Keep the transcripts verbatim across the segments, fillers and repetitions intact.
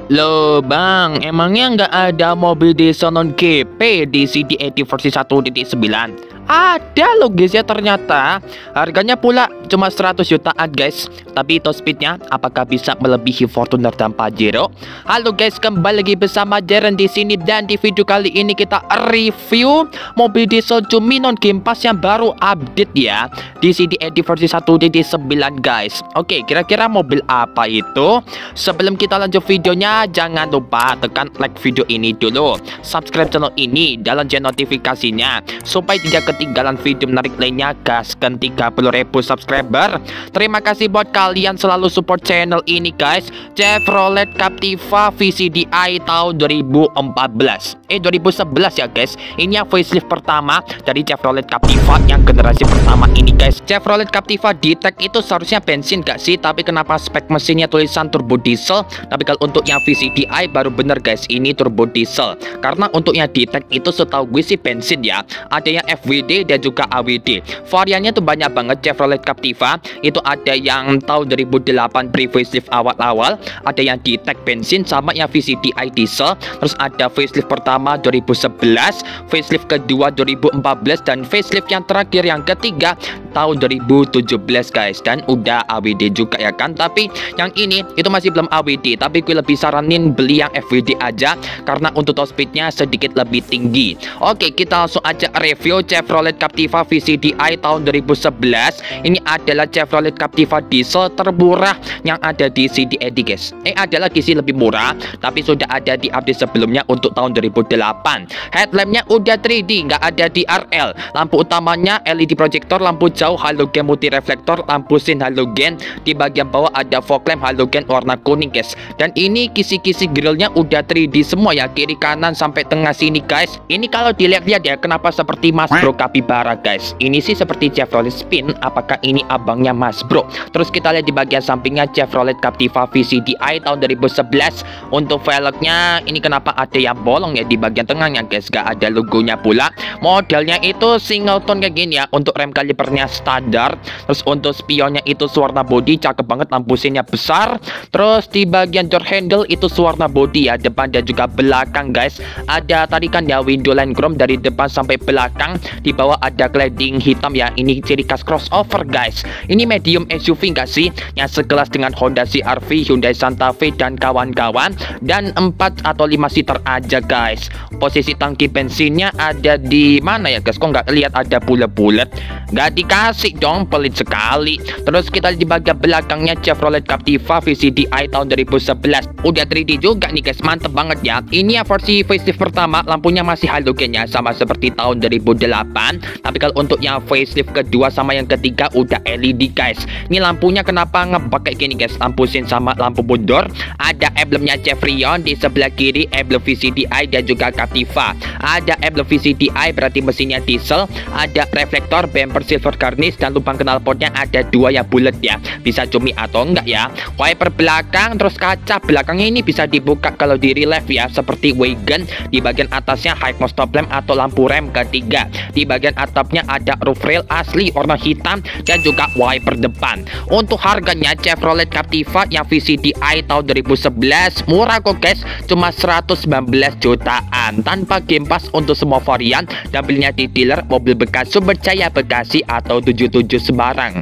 Loh bang, emangnya nggak ada mobil diesel non G P di C D delapan puluh versi satu titik sembilan? Ada loh guys ya, ternyata harganya pula cuma seratus jutaan guys. Tapi top speednya apakah bisa melebihi Fortuner dan Pajero? Halo guys, kembali lagi bersama Jaren di sini, dan di video kali ini kita review mobil diesel cumi non Game Pass yang baru update ya di C D delapan puluh versi satu titik sembilan guys. Oke, kira-kira mobil apa itu? Sebelum kita lanjut videonya, jangan lupa tekan like video ini dulu, subscribe channel ini dan lonceng notifikasinya supaya tidak ketinggalan video menarik lainnya. Gaskan tiga puluh ribu subscriber. Terima kasih buat kalian selalu support channel ini guys. Chevrolet Captiva V C D I tahun dua ribu empat belas eh dua ribu sebelas ya guys. Ini yang facelift pertama dari Chevrolet Captiva yang generasi pertama ini guys. Chevrolet Captiva D-Tech itu seharusnya bensin gak sih? Tapi kenapa spek mesinnya tulisan turbo diesel? Tapi kalau untuk yang V C D I baru bener guys, ini turbo diesel. Karena untuk yang D-Tech itu setahu gue sih bensin ya. Ada yang F W D dan juga A W D. Variannya tuh banyak banget. Chevrolet Captiva itu ada yang tahun dua ribu delapan pre-facelift awal-awal, ada yang D-Tech bensin sama yang V C D I diesel. Terus ada facelift pertama dua ribu sebelas, facelift kedua dua ribu empat belas, dan facelift yang terakhir yang ketiga tahun dua ribu tujuh belas guys. Dan udah A W D juga ya kan. Tapi yang ini itu masih belum A W D, tapi gue lebih saranin beli yang F W D aja karena untuk top speednya sedikit lebih tinggi. Oke, kita langsung aja review Chevrolet Captiva V C D I tahun dua ribu sebelas. Ini adalah Chevrolet Captiva diesel termurah yang ada di C D delapan puluh guys. Eh, ada lagi sih lebih murah, tapi sudah ada di update sebelumnya untuk tahun dua ribu delapan. Headlampnya udah tiga D, nggak ada D R L. Lampu utamanya L E D projector, lampu jauh halogen multi reflektor, lampu sin halogen. Di bagian bawah ada fog lamp halogen warna kuning guys. Dan ini kisi-kisi grillnya udah tiga D semua ya, kiri kanan sampai tengah sini guys. Ini kalau dilihat-lihat ya, kenapa seperti Mas Bro Capybara guys. Ini sih seperti Chevrolet Spin, apakah ini abangnya Mas Bro? Terus kita lihat di bagian sampingnya Chevrolet Captiva V C D I tahun dua ribu sebelas. Untuk velgnya ini kenapa ada yang bolong ya di bagian tengahnya guys, gak ada logonya pula. Modelnya itu single tone kayak gini ya. Untuk rem kalipernya standar. Terus untuk spionnya itu warna body, cakep banget, lampu sinnya besar. Terus di bagian door handle itu warna body ya, depan dan juga belakang guys. Ada tarikan ya window line chrome dari depan sampai belakang. Di bawah ada cladding hitam ya, ini ciri khas crossover guys. Ini medium S U V gak sih? Yang sekelas dengan Honda C R V, Hyundai Santa Fe dan kawan-kawan. Dan empat atau lima seater aja guys. Posisi tangki bensinnya ada di mana ya guys? Kok nggak lihat ada bulat-bulat? Nggak dikasih dong, pelit sekali. Terus kita di bagian belakangnya Chevrolet Captiva V C D I tahun dua ribu sebelas. Udah tiga D juga nih guys, mantep banget ya. Ini ya versi facelift pertama, lampunya masih halogennya sama seperti tahun dua ribu delapan. Tapi kalau untuk yang facelift kedua sama yang ketiga udah L E D guys. Ini lampunya kenapa ngebak kayak gini guys? Lampu sin sama lampu mundur. Ada emblemnya Chevrion di sebelah kiri, emblem V C D I dan juga Captiva. Ada emblem V C D I berarti mesinnya diesel. Ada reflektor, bumper silver garnish, dan lubang knalpotnya ada dua ya bulat ya. Bisa cumi atau enggak ya. Wiper belakang, terus kaca belakangnya ini bisa dibuka kalau di relief ya, seperti wagon. Di bagian atasnya high stop lamp atau lampu rem ketiga. Di bagian atapnya ada roof rail asli warna hitam dan juga wiper depan. Untuk harganya Chevrolet Captiva yang V C D I tahun dua ribu sebelas murah kok guys, cuma seratus sembilan belas jutaan tanpa Game Pass untuk semua varian, dan belinya di dealer mobil bekas Sumber Jaya Bekasi atau tujuh puluh tujuh Semarang.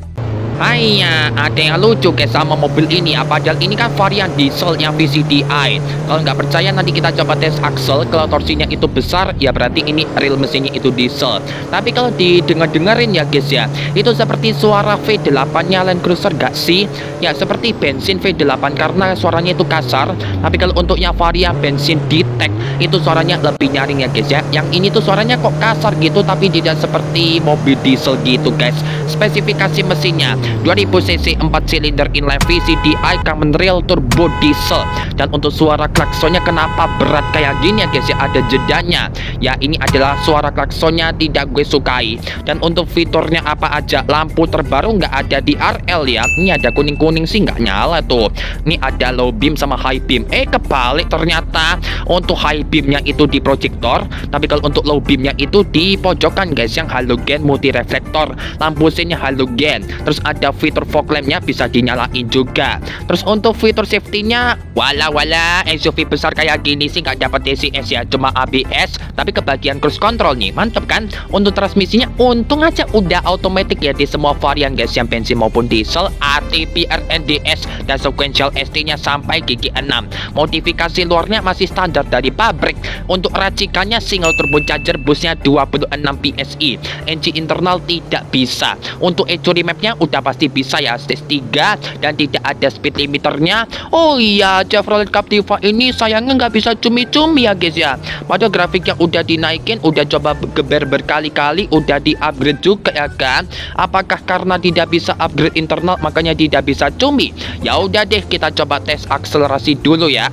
Haiya, ada yang lucu guys sama mobil ini ya, padahal ini kan varian diesel yang V C D I. Kalau nggak percaya nanti kita coba tes aksel. Kalau torsinya itu besar ya berarti ini real mesinnya itu diesel. Tapi kalau didengar-dengerin ya guys ya, itu seperti suara V delapan nya Land Cruiser gak sih? Ya seperti bensin V delapan karena suaranya itu kasar. Tapi kalau untuk yang varian bensin D-Tech itu suaranya lebih nyaring ya guys ya. Yang ini tuh suaranya kok kasar gitu, tapi tidak seperti mobil diesel gitu guys. Spesifikasi mesinnya dua ribu cc empat silinder inline V C D I common rail turbo diesel. Dan untuk suara klaksonnya kenapa berat kayak gini ya guys ya, ada jedanya ya. Ini adalah suara klaksonnya tidak gue sukai. Dan untuk fiturnya apa aja, lampu terbaru nggak ada di R L ya. Ini ada kuning-kuning sih nggak nyala tuh. Ini ada low beam sama high beam. Eh kebalik ternyata. Untuk high beamnya itu di projector, tapi kalau untuk low beamnya itu di pojokan guys, yang halogen multi reflektor. Lampu sinnya halogen. Terus ada ada fitur fog lampnya bisa dinyalain juga. Terus untuk fitur safety-nya, wala wala S U V besar kayak gini sih nggak dapat D C S ya, cuma A B S. Tapi kebagian cruise control nih, mantep kan? Untuk transmisinya untung aja udah automatic ya di semua varian guys, yang bensin maupun diesel, A T P R N D S dan sequential S T-nya sampai gigi enam. Modifikasi luarnya masih standar dari pabrik. Untuk racikannya single turbocharger, busnya dua puluh enam P S I. Engine internal tidak bisa. Untuk eco remapnya udah pasti bisa ya, stage tiga, dan tidak ada speed limiternya. Oh iya, Chevrolet Captiva ini sayangnya nggak bisa cumi-cumi ya guys ya. Padahal grafiknya udah dinaikin, udah coba geber berkali-kali, udah di-upgrade juga ya kan. Apakah karena tidak bisa upgrade internal makanya tidak bisa cumi? Ya udah deh, kita coba tes akselerasi dulu ya.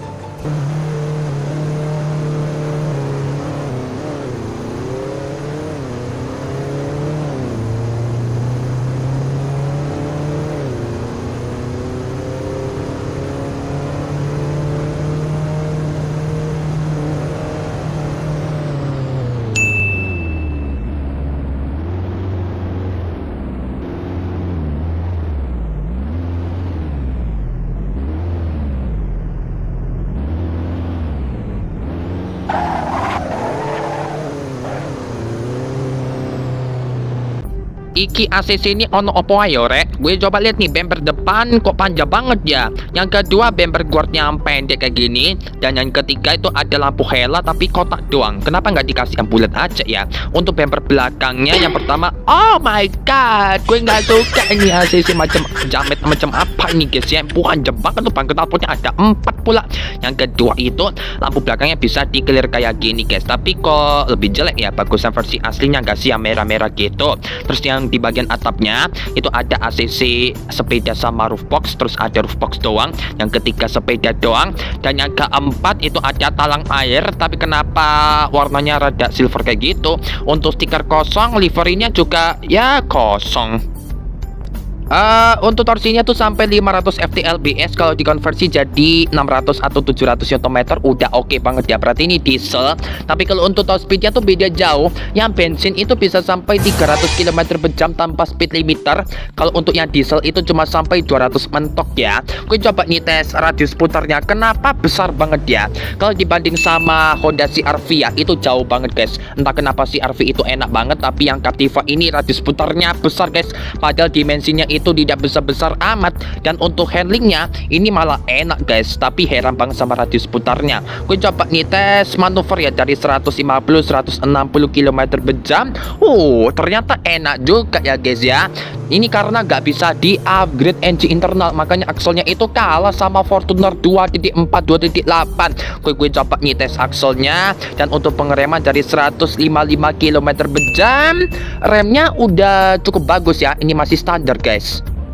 Iki A C C ini ono opo ayo rek? Gue coba lihat nih, bumper depan kok panjang banget ya. Yang kedua bumper guardnya yang pendek kayak gini. Dan yang ketiga itu ada lampu hela tapi kotak doang. Kenapa nggak dikasih yang bulat aja ya? Untuk bumper belakangnya yang pertama, oh my god, gue nggak suka ini A C C macam jamet macam apa ini guys ya. Panjang banget tuh, ban knalpotnya ada empat pula. Yang kedua itu lampu belakangnya bisa di clear kayak gini guys. Tapi kok lebih jelek ya, bagusan versi aslinya nggak sih yang merah-merah gitu. Terus yang di bagian atapnya itu ada A C C sepeda sama roof box, terus ada roof box doang. Yang ketiga sepeda doang, dan yang keempat itu ada talang air, tapi kenapa warnanya rada silver kayak gitu. Untuk stiker kosong, liverinya juga ya kosong. Uh, untuk torsinya tuh sampai lima ratus F T L B S, kalau dikonversi jadi enam ratus atau tujuh ratus Newton meter udah oke okay banget ya. Berarti ini diesel. Tapi kalau untuk top speednya tuh beda jauh. Yang bensin itu bisa sampai tiga ratus kilometer per jam tanpa speed limiter. Kalau untuk yang diesel itu cuma sampai dua ratus mentok ya. Gue coba nih tes radius putarnya. Kenapa besar banget ya? Kalau dibanding sama Honda C R V ya, itu jauh banget guys. Entah kenapa C R V itu enak banget, tapi yang Captiva ini radius putarnya besar guys. Padahal dimensinya itu tidak besar-besar amat. Dan untuk handlingnya ini malah enak guys, tapi heran banget sama radius putarnya. Gue coba nih tes manuver ya, dari seratus lima puluh sampai seratus enam puluh kilometer per jam. Oh ternyata enak juga ya guys ya. Ini karena gak bisa di upgrade engine internal, makanya akselnya itu kalah sama Fortuner dua titik empat dua titik delapan. Gue, gue coba nih tes akselnya. Dan untuk pengereman dari seratus lima puluh lima kilometer per jam, remnya udah cukup bagus ya. Ini masih standar guys.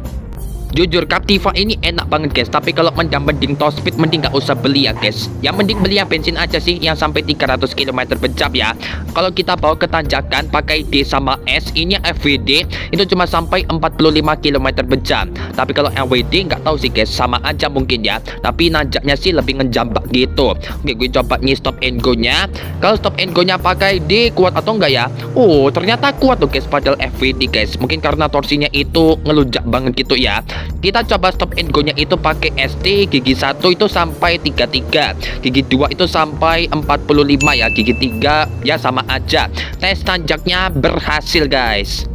Jujur Captiva ini enak banget guys, tapi kalau mending top speed mending nggak usah beli ya guys. Yang mending beli yang bensin aja sih, yang sampai tiga ratus kilometer per jam ya. Kalau kita bawa ke tanjakan pakai D sama S, ini yang F W D itu cuma sampai empat puluh lima kilometer per jam. Tapi kalau yang W D nggak tahu sih guys, sama aja mungkin ya. Tapi nanjaknya sih lebih ngejambak gitu. Oke, gue coba nih stop and go nya. Kalau stop and go nya pakai D kuat atau enggak ya? Oh ternyata kuat loh guys, padahal F W D guys. Mungkin karena torsinya itu ngelunjak banget gitu ya. Kita coba stop and go nya itu pakai S T, gigi satu itu sampai tiga puluh tiga, gigi dua itu sampai empat puluh lima ya, gigi tiga ya sama aja. Tes tanjaknya berhasil guys.